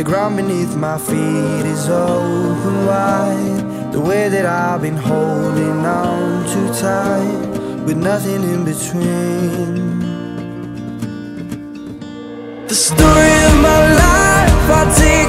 The ground beneath my feet is open wide. The way that I've been holding on too tight, with nothing in between. The story of my life, I'll take